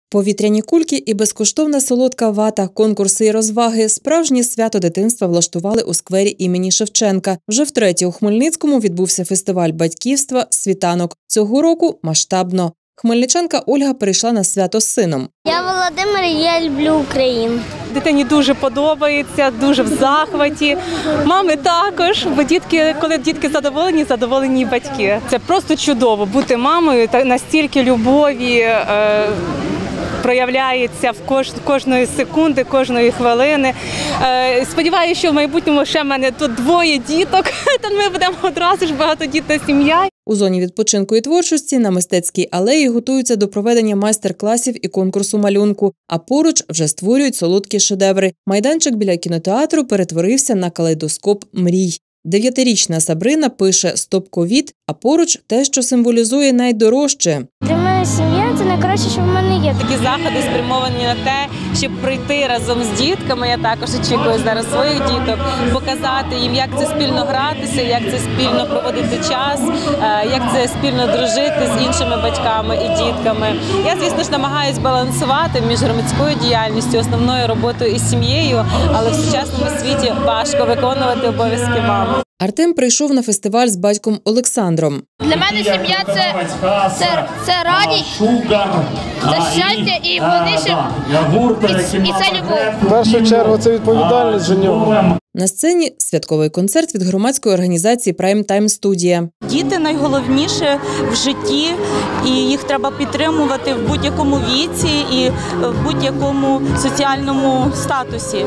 Повітряні кульки і безкоштовна солодка вата, конкурси і розваги – справжнє свято дитинства влаштували у сквері імені Шевченка. Вже втретє у Хмельницькому відбувся фестиваль батьківства «Світанок». Цього року масштабно. Хмельничанка Ольга прийшла на свято з сином. Я Володимир, і я люблю Україну. Дитині дуже подобається, дуже в захваті. Мами також, бо коли дітки задоволені, задоволені і батьки. Це просто чудово бути мамою, та настільки любові проявляється в кожної секунди, кожної хвилини. Сподіваюся, що в майбутньому ще в мене тут двоє діток, то ми будемо одразу ж багатодітна сім'я. У зоні відпочинку і творчості на Мистецькій алеї готуються до проведення майстер-класів і конкурсу малюнку, а поруч вже створюють солодкі шедеври. Майданчик біля кінотеатру перетворився на калейдоскоп мрій. 9-річна Сабрина пише «Стоп ковід», а поруч те, що символізує найдорожче. Для мене сім'я – це найкраще, що в мене є. Такі заходи спрямовані на те, щоб прийти разом з дітками, я також очікую зараз своїх діток, показати їм, як це спільно гратися, як це спільно проводити час, як це спільно дружити з іншими батьками і дітками. Я, звісно ж, намагаюся балансувати між громадською діяльністю, основною роботою і сім'єю, але в сучасному світі важко виконувати обов'язки мами. Артем прийшов на фестиваль з батьком Олександром. Для мене сім'я – це радість, це щастя, і вони ще і це любов. В першу чергу це відповідальність за нього. На сцені святковий концерт від громадської організації «Прайм Тайм Студія». Діти найголовніше в житті, і їх треба підтримувати в будь-якому віці і в будь-якому соціальному статусі.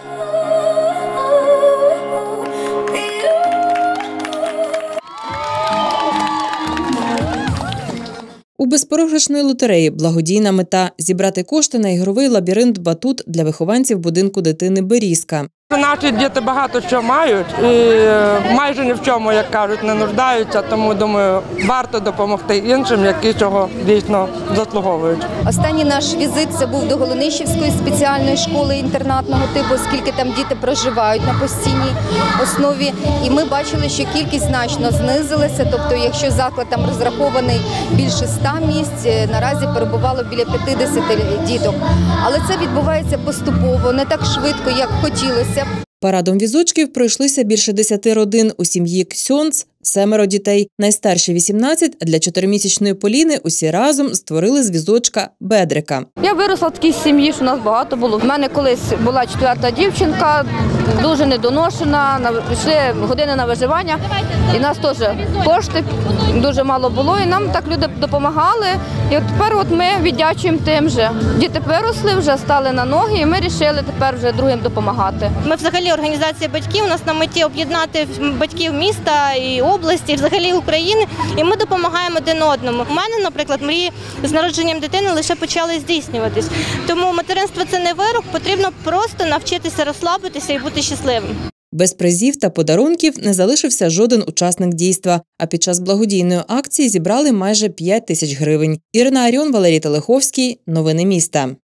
У безпрограшної лотереї благодійна мета – зібрати кошти на ігровий лабіринт «Батут» для вихованців будинку дитини «Берізка». Наші діти багато що мають і майже ні в чому, як кажуть, не нуждаються, тому, думаю, варто допомогти іншим, які цього дійсно заслуговують. Останній наш візит – це був до Голонищівської спеціальної школи інтернатного типу, оскільки там діти проживають на постійній основі. І ми бачили, що кількість значно знизилася, тобто якщо заклад там розрахований більше 100 місць, наразі перебувало біля 50 діток. Але це відбувається поступово, не так швидко, як хотілося. Парадом візочків пройшлися більше 10 родин. У сім'ї Ксьонц 7 дітей. Найстарші 18, а для 4-місячної Поліни усі разом створили з візочка Бедрика. Я виросла в такій сім'ї, що нас багато було. У мене колись була 4-та дівчинка, дуже недоношена, йшли години на виживання, і нас теж кошти дуже мало було, і нам так люди допомагали. І от тепер ми віддячуємо тим же. Діти виросли, вже стали на ноги, і ми вирішили тепер вже другим допомагати. Ми взагалі організація батьків, у нас на меті об'єднати батьків міста і області, взагалі України, і ми допомагаємо один одному. У мене, наприклад, мрії з народженням дитини лише почали здійснюватись. Тому материнство – це не вирок, потрібно просто навчитися розслабитися і бути щасливим. Без призів та подарунків не залишився жоден учасник дійства, а під час благодійної акції зібрали майже 5 тисяч гривень. Ірина Аріон, Валерій Телеховський. Новини міста.